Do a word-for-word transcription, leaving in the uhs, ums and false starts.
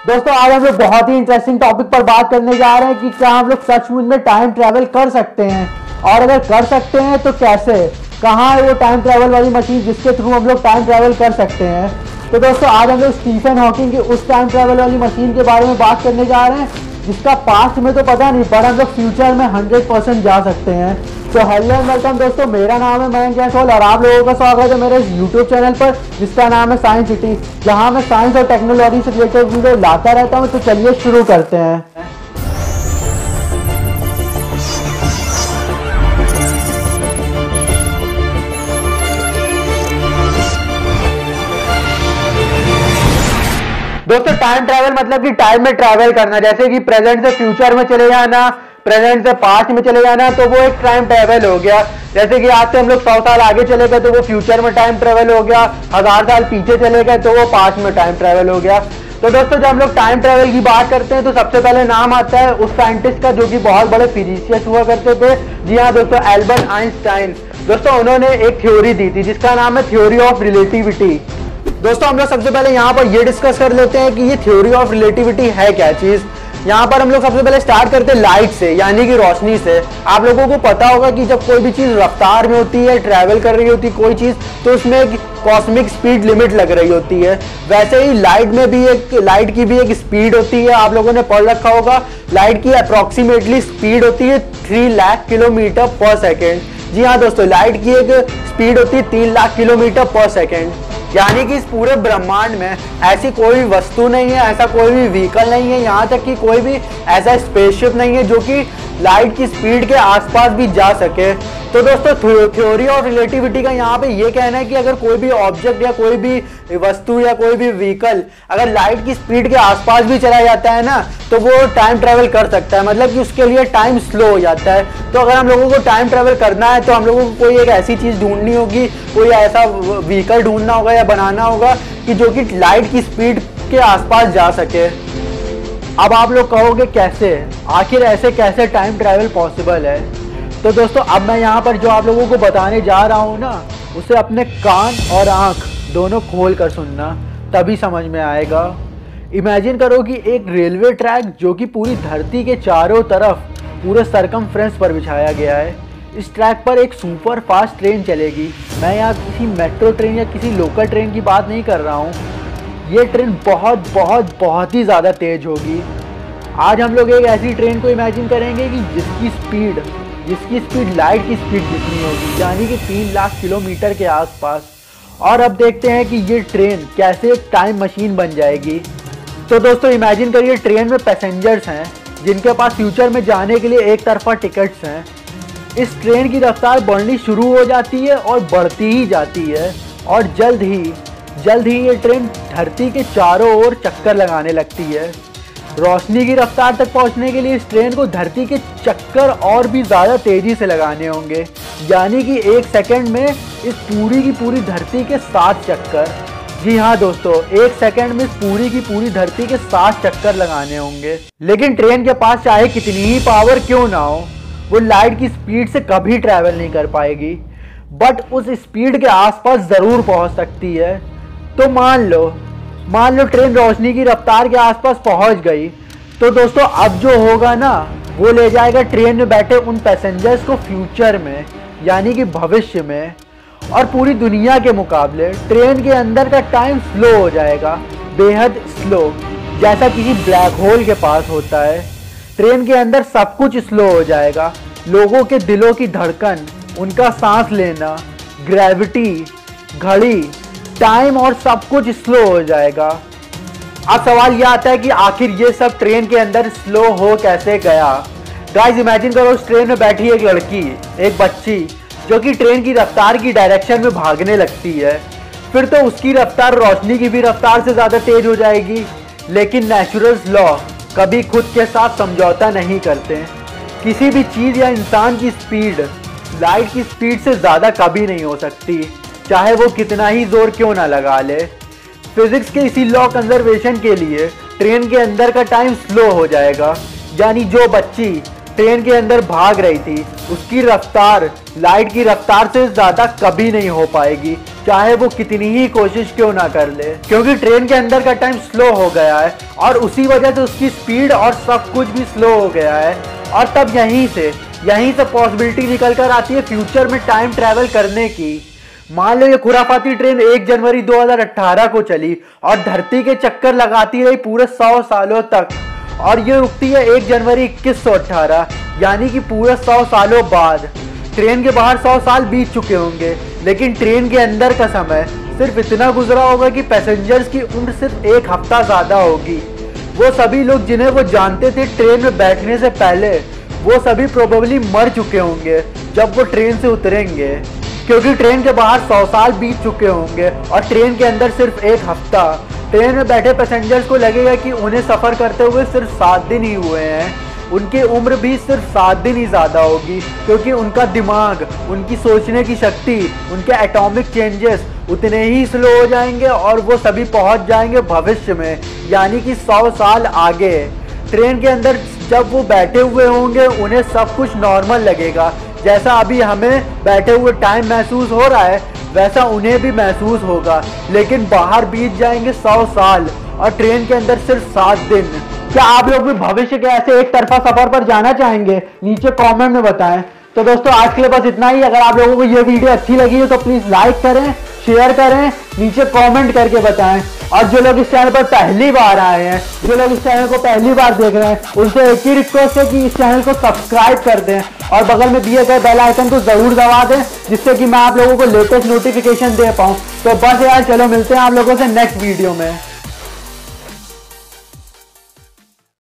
दोस्तों आज हम लोग बहुत ही इंटरेस्टिंग टॉपिक पर बात करने जा रहे हैं कि क्या हम लोग सचमुच में टाइम ट्रैवल कर सकते हैं, और अगर कर सकते हैं तो कैसे, कहाँ है वो टाइम ट्रैवल वाली मशीन जिसके थ्रू हम लोग टाइम ट्रैवल कर सकते हैं। तो दोस्तों आज हम लोग स्टीफन हॉकिंग की उस टाइम ट्रैवल वाली मशीन के बारे में बात करने जा रहे हैं जिसका पास्ट में तो पता नहीं, पर हम लोग फ्यूचर में हंड्रेड परसेंट जा सकते हैं। तो हेलो एंड वेलकम दोस्तों, मेरा नाम है मयंक और आप लोगों का स्वागत है मेरे यूट्यूब चैनल पर जिसका नाम है साइंस सिटी, जहां मैं साइंस और टेक्नोलॉजी से रिलेटेड वीडियो लाता रहता हूं। तो चलिए शुरू करते हैं। दोस्तों टाइम ट्रैवल मतलब कि टाइम में ट्रैवल करना, जैसे कि प्रेजेंट से फ्यूचर में चले जाना, प्रेजेंट से पास्ट में चले जाना, तो वो एक टाइम ट्रैवल हो गया। जैसे कि आज से हम लोग सौ साल आगे चले गए तो वो फ्यूचर में टाइम ट्रैवल हो गया, हजार साल पीछे चले गए तो वो पास्ट में टाइम ट्रैवल हो गया। तो दोस्तों जब हम लोग टाइम ट्रैवल की बात करते हैं तो सबसे पहले नाम आता है उस साइंटिस्ट का जो कि बहुत बड़े फिजिशियस हुआ करते थे। जी हाँ दोस्तों, एल्बर्ट आइंस्टाइन। दोस्तों उन्होंने एक थ्योरी दी थी जिसका नाम है थ्योरी ऑफ रिलेटिविटी। दोस्तों हम लोग सबसे पहले यहाँ पर ये डिस्कस कर लेते हैं कि ये थ्योरी ऑफ रिलेटिविटी है क्या चीज। यहाँ पर हम लोग सबसे पहले स्टार्ट करते हैं लाइट से, यानी कि रोशनी से। आप लोगों को पता होगा कि जब कोई भी चीज रफ्तार में होती है, ट्रैवल कर रही होती है कोई चीज, तो उसमें एक कॉस्मिक स्पीड लिमिट लग रही होती है। वैसे ही लाइट में भी एक लाइट की भी एक स्पीड होती है। आप लोगों ने पढ़ रखा होगा लाइट की अप्रोक्सीमेटली स्पीड होती है three lakh kilometre per second. जी हाँ दोस्तों, लाइट की एक स्पीड होती है तीन लाख किलोमीटर पर सेकेंड। यानी कि इस पूरे ब्रह्मांड में ऐसी कोई वस्तु नहीं है, ऐसा कोई भी व्हीकल नहीं है, यहाँ तक कि कोई भी ऐसा स्पेसशिप नहीं है जो कि लाइट की स्पीड के आसपास भी जा सके। तो दोस्तों थ्योरी ऑफ रिलेटिविटी का यहाँ पे ये कहना है कि अगर कोई भी ऑब्जेक्ट या कोई भी वस्तु या कोई भी व्हीकल अगर लाइट की स्पीड के आसपास भी चला जाता है ना, तो वो टाइम ट्रैवल कर सकता है, मतलब कि उसके लिए टाइम स्लो हो जाता है। तो अगर हम लोगों को टाइम ट्रैवल करना है तो हम लोगों को कोई एक ऐसी चीज़ ढूंढनी होगी, कोई ऐसा व्हीकल ढूंढना होगा या बनाना होगा कि जो कि लाइट की स्पीड के आसपास जा सके। अब आप लोग कहोगे कैसे, आखिर ऐसे कैसे टाइम ट्रैवल पॉसिबल है। तो दोस्तों अब मैं यहाँ पर जो आप लोगों को बताने जा रहा हूँ ना, उसे अपने कान और आँख दोनों खोल कर सुनना, तभी समझ में आएगा। इमेजिन करो कि एक रेलवे ट्रैक जो कि पूरी धरती के चारों तरफ पूरे सरकमफ्रेंस पर बिछाया गया है। इस ट्रैक पर एक सुपर फास्ट ट्रेन चलेगी। मैं यहाँ किसी मेट्रो ट्रेन या किसी लोकल ट्रेन की बात नहीं कर रहा हूँ। ये ट्रेन बहुत बहुत बहुत ही ज़्यादा तेज होगी। आज हम लोग एक ऐसी ट्रेन को इमेजिन करेंगे कि जिसकी स्पीड जिसकी स्पीड लाइट की स्पीड जितनी होगी, यानी कि तीन लाख किलोमीटर के आसपास। और अब देखते हैं कि ये ट्रेन कैसे एक टाइम मशीन बन जाएगी। तो दोस्तों इमेजिन करिए ट्रेन में पैसेंजर्स हैं जिनके पास फ्यूचर में जाने के लिए एक तरफा टिकट्स हैं। इस ट्रेन की रफ्तार बढ़नी शुरू हो जाती है और बढ़ती ही जाती है, और जल्द ही जल्द ही ये ट्रेन धरती के चारों ओर चक्कर लगाने लगती है। रोशनी की रफ्तार तक पहुंचने के लिए इस ट्रेन को धरती के चक्कर और भी ज़्यादा तेज़ी से लगाने होंगे, यानी कि एक सेकंड में इस पूरी की पूरी धरती के सात चक्कर। जी हाँ दोस्तों, एक सेकंड में इस पूरी की पूरी धरती के सात चक्कर लगाने होंगे। लेकिन ट्रेन के पास चाहे कितनी ही पावर क्यों ना हो, वो लाइट की स्पीड से कभी ट्रैवल नहीं कर पाएगी, बट उस स्पीड के आसपास ज़रूर पहुँच सकती है। तो मान लो मान लो ट्रेन रोशनी की रफ्तार के आसपास पहुंच गई, तो दोस्तों अब जो होगा ना, वो ले जाएगा ट्रेन में बैठे उन पैसेंजर्स को फ्यूचर में, यानी कि भविष्य में। और पूरी दुनिया के मुकाबले ट्रेन के अंदर का टाइम स्लो हो जाएगा, बेहद स्लो, जैसा किसी ब्लैक होल के पास होता है। ट्रेन के अंदर सब कुछ स्लो हो जाएगा, लोगों के दिलों की धड़कन, उनका सांस लेना, ग्रेविटी, घड़ी, टाइम और सब कुछ स्लो हो जाएगा। अब सवाल यह आता है कि आखिर ये सब ट्रेन के अंदर स्लो हो कैसे गया। गाइस इमेजिन करो उस ट्रेन में बैठी एक लड़की, एक बच्ची, जो कि ट्रेन की रफ्तार की डायरेक्शन में भागने लगती है। फिर तो उसकी रफ्तार रोशनी की भी रफ्तार से ज़्यादा तेज हो जाएगी। लेकिन नेचुरल लॉ कभी खुद के साथ समझौता नहीं करते। किसी भी चीज़ या इंसान की स्पीड लाइट की स्पीड से ज़्यादा कभी नहीं हो सकती, चाहे वो कितना ही जोर क्यों ना लगा ले। फिजिक्स के इसी लॉ कंजर्वेशन के लिए ट्रेन के अंदर का टाइम स्लो हो जाएगा, यानी जो बच्ची ट्रेन के अंदर भाग रही थी उसकी रफ्तार लाइट की रफ्तार से ज़्यादा कभी नहीं हो पाएगी, चाहे वो कितनी ही कोशिश क्यों ना कर ले, क्योंकि ट्रेन के अंदर का टाइम स्लो हो गया है और उसी वजह से उसकी स्पीड और सब कुछ भी स्लो हो गया है। और तब यहीं से यहीं से पॉसिबिलिटी निकल कर आती है फ्यूचर में टाइम ट्रैवल करने की। मान लो ये खुराफाती ट्रेन एक जनवरी दो हज़ार अठारह को चली और धरती के चक्कर लगाती रही पूरे सौ सालों तक, और ये रुकती है एक जनवरी इक्कीस सौ अठारह, यानी कि पूरे सौ सालों बाद। ट्रेन के बाहर सौ साल बीत चुके होंगे, लेकिन ट्रेन के अंदर का समय सिर्फ इतना गुजरा होगा कि पैसेंजर्स की उम्र सिर्फ एक हफ्ता ज़्यादा होगी। वो सभी लोग जिन्हें वो जानते थे ट्रेन में बैठने से पहले, वो सभी प्रोबेबली मर चुके होंगे जब वो ट्रेन से उतरेंगे, क्योंकि ट्रेन के बाहर सौ साल बीत चुके होंगे और ट्रेन के अंदर सिर्फ एक हफ्ता। ट्रेन में बैठे पैसेंजर्स को लगेगा कि उन्हें सफ़र करते हुए सिर्फ सात दिन ही हुए हैं। उनकी उम्र भी सिर्फ सात दिन ही ज़्यादा होगी, क्योंकि उनका दिमाग, उनकी सोचने की शक्ति, उनके एटॉमिक चेंजेस उतने ही स्लो हो जाएंगे और वो सभी पहुंच जाएंगे भविष्य में, यानी कि सौ साल आगे। ट्रेन के अंदर जब वो बैठे हुए होंगे उन्हें सब कुछ नॉर्मल लगेगा, जैसा अभी हमें बैठे हुए टाइम महसूस हो रहा है वैसा उन्हें भी महसूस होगा। लेकिन बाहर बीत जाएंगे सौ साल और ट्रेन के अंदर सिर्फ सात दिन। क्या आप लोग भी भविष्य के ऐसे एक तरफा सफर पर जाना चाहेंगे? नीचे कमेंट में बताएं। तो दोस्तों आज के लिए बस इतना ही। अगर आप लोगों को ये वीडियो अच्छी लगी हो तो प्लीज लाइक करें, शेयर करें, नीचे कमेंट करके बताएं। और जो लोग इस चैनल पर पहली बार आए हैं, जो लोग इस चैनल को पहली बार देख रहे हैं, उनसे एक ही रिक्वेस्ट है कि इस चैनल को सब्सक्राइब कर दें और बगल में दिए गए बेल आइकन को जरूर दबा दें, जिससे कि मैं आप लोगों को लेटेस्ट नोटिफिकेशन दे पाऊँ। तो बस यार चलो मिलते हैं आप लोगों से नेक्स्ट वीडियो में।